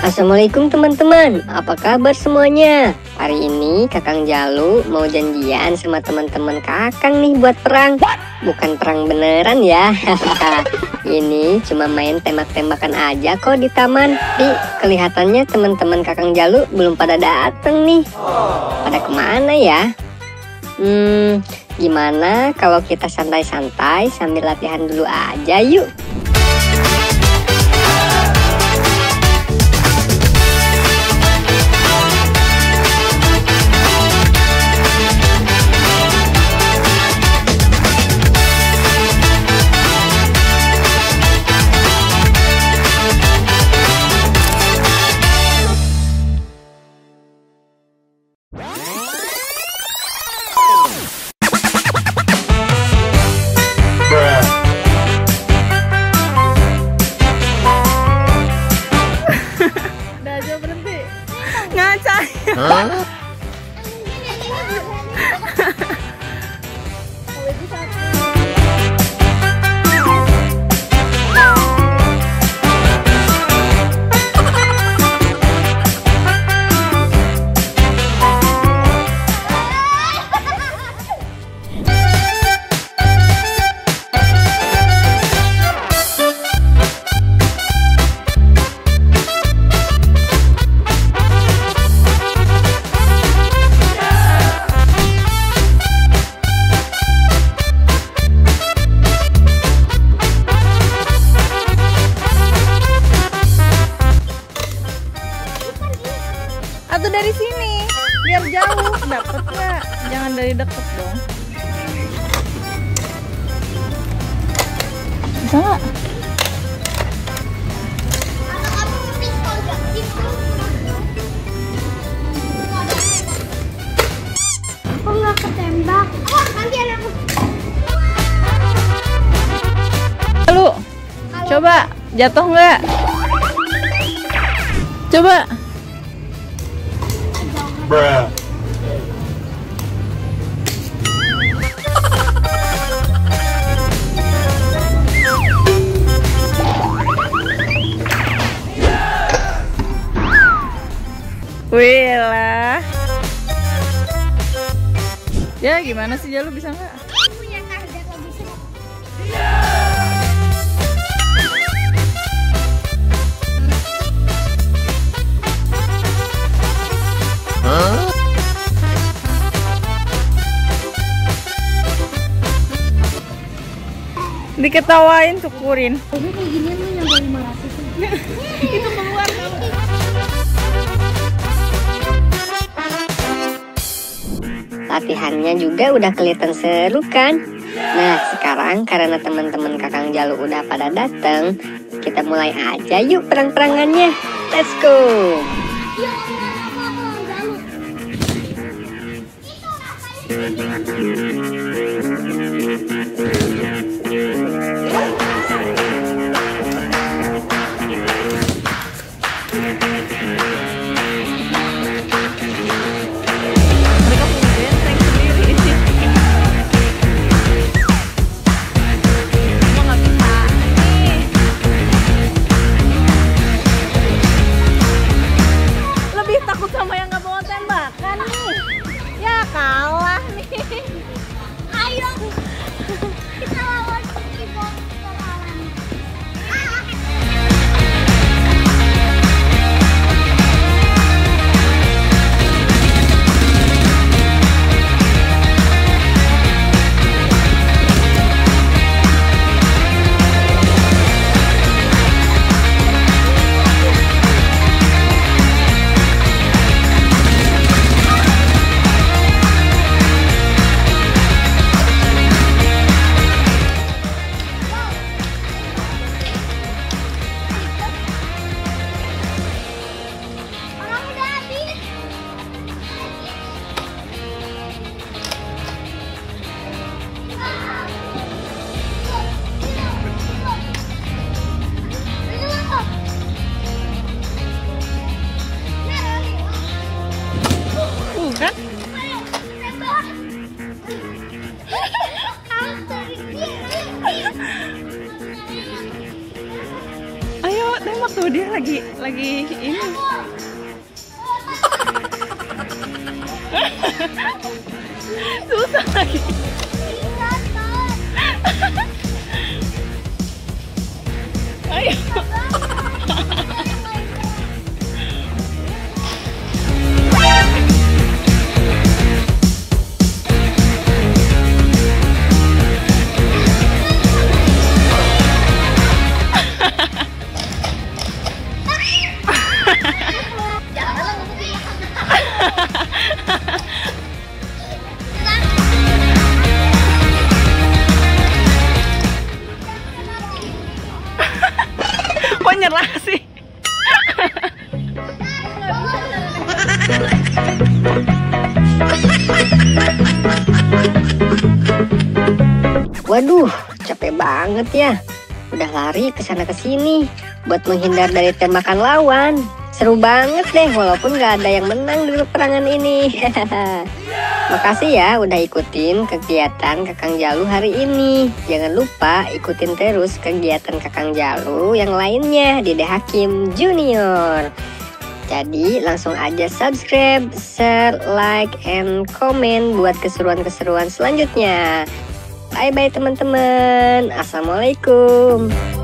Assalamualaikum teman-teman, apa kabar semuanya? Hari ini Kakang Jalu mau janjian sama teman-teman Kakang nih buat perang. Bukan perang beneran ya. Ini cuma main tembak-tembakan aja kok di taman. Kelihatannya teman-teman Kakang Jalu belum pada dateng nih. Pada kemana ya? Gimana kalau kita santai-santai sambil latihan dulu aja yuk? Atau dari sini, biar jauh, dapet nggak? Jangan dari deket dong. Bisa nggak? Aku nggak ketembak. Oh, nanti anakku. Lalu, coba jatuh nggak? Coba. Bruh. Wih lah. Ya gimana sih Jalu, bisa nggak? Punya target lebih sih. Diketawain, syukurin. Ini kayak ginian lu yang 500. Itu keluar tau. Latihannya juga udah kelihatan seru kan? Nah sekarang karena teman-teman Kakang Jalu udah pada dateng, kita mulai aja yuk perang-perangannya. Let's go! Mereka punya benteng sendiri. Emang nggak bisa nih. Lebih takut sama yang nggak bawa tembakan nih. Ya kalah nih. tembak tuh, dia lagi ini. Susah lagi. Ayo. Kok nyerah sih? Waduh, capek banget ya. Udah lari ke sana ke sini buat menghindar dari tembakan lawan. Seru banget deh, walaupun gak ada yang menang di peperangan ini. Makasih ya udah ikutin kegiatan Kakang Jalu hari ini. Jangan lupa ikutin terus kegiatan Kakang Jalu yang lainnya di The Hakim Junior. Jadi langsung aja subscribe, share, like, and comment buat keseruan-keseruan selanjutnya. Bye-bye teman-teman. Assalamualaikum.